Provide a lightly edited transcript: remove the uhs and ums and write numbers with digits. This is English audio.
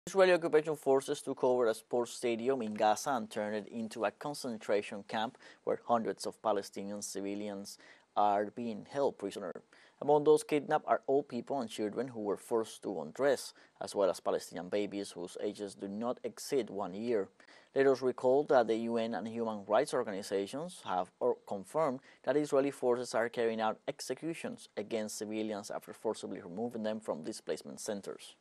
Israeli occupation forces took over a sports stadium in Gaza and turned it into a concentration camp where hundreds of Palestinian civilians are being held prisoner. Among those kidnapped are old people and children who were forced to undress, as well as Palestinian babies whose ages do not exceed 1 year. Let us recall that the UN and human rights organizations have confirmed that Israeli forces are carrying out executions against civilians after forcibly removing them from displacement centers.